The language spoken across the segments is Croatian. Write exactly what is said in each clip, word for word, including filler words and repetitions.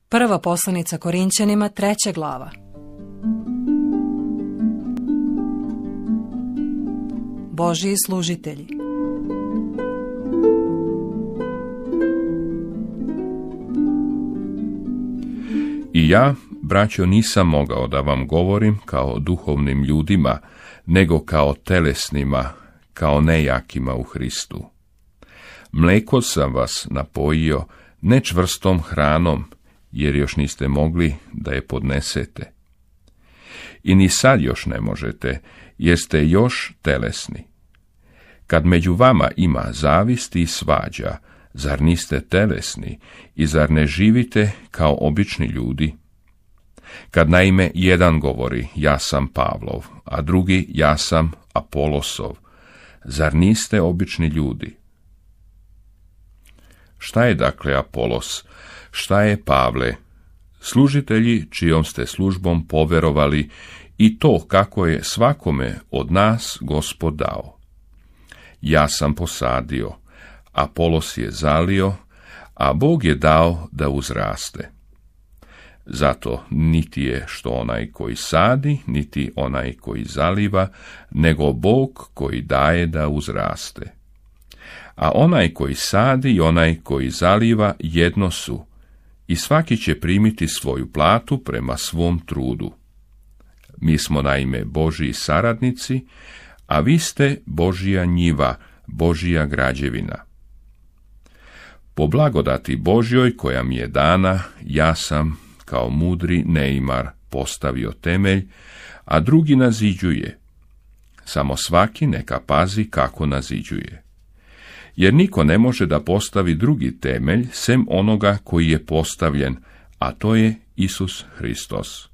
Prva poslanica Korinćanima, treća glava. Božji služitelji. I ja, braćo, nisam mogao da vam govorim kao duhovnim ljudima, nego kao telesnima, kao nejakima u Hristu. Mleko sam vas napojio, ne čvrstom hranom, jer još niste mogli da je podnesete. I ni sad još ne možete, jer ste još telesni. Kad među vama ima zavisti i svađa, zar niste telesni i zar ne živite kao obični ljudi? Kad naime jedan govori, ja sam Pavlov, a drugi, ja sam Apolosov, zar niste obični ljudi? Šta je dakle Apolos? Šta je Pavle? Služitelji čijom ste službom poverovali i to kako je svakome od nas Gospod dao. Ja sam posadio, Apolos je zalio, a Bog je dao da uzraste. Zato niti je što onaj koji sadi, niti onaj koji zaliva, nego Bog koji daje da uzraste. A onaj koji sadi i onaj koji zaliva jedno su, i svaki će primiti svoju platu prema svom trudu. Mi smo naime Božji saradnici, a vi ste Božja njiva, Božja građevina. Po blagodati Božjoj koja mi je dana, ja sam kao mudri neimar postavio temelj, a drugi naziđuje. Samo svaki neka pazi kako naziđuje. Jer niko ne može da postavi drugi temelj, sem onoga koji je postavljen, a to je Isus Hristos.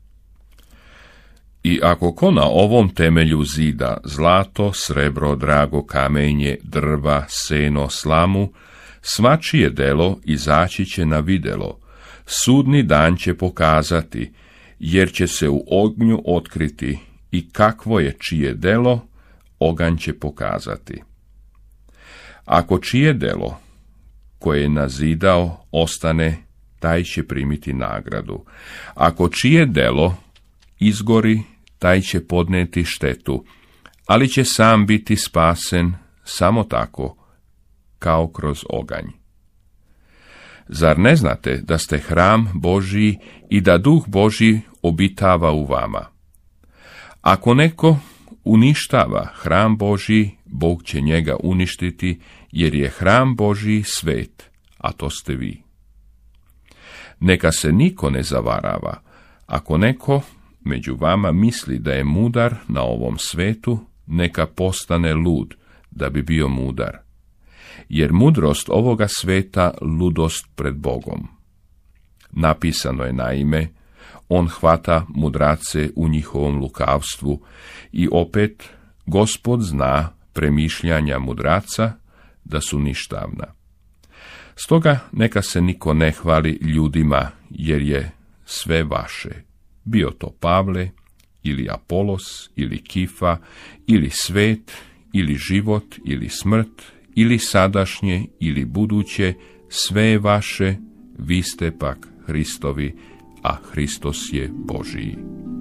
I ako ko na ovom temelju zida zlato, srebro, drago kamenje, drva, seno, slamu, svačije delo izaći će na videlo, sudni dan će pokazati, jer će se u ognju otkriti i kakvo je čije delo, oganj će pokazati. Ako čije delo, koje je nazidao, ostane, taj će primiti nagradu. Ako čije delo izgori, taj će podneti štetu, ali će sam biti spasen samo tako, kao kroz oganj. Zar ne znate da ste hram Božji i da Duh Božji obitava u vama? Ako neko uništava hram Božji, Bog će njega uništiti, jer je hram Božji svet, a to ste vi. Neka se niko ne zavarava. Ako neko među vama misli da je mudar na ovom svetu, neka postane lud, da bi bio mudar. Jer mudrost ovoga sveta ludost pred Bogom. Napisano je naime, on hvata mudrace u njihovom lukavstvu i opet Gospod zna premišljanja mudraca da su ništavna. Stoga neka se niko ne hvali ljudima, jer je sve vaše. Bio to Pavle, ili Apolos, ili Kifa, ili svet, ili život, ili smrt, ili sadašnje, ili buduće, sve je vaše, vi ste pak Hristovi, a Hristos je Božiji.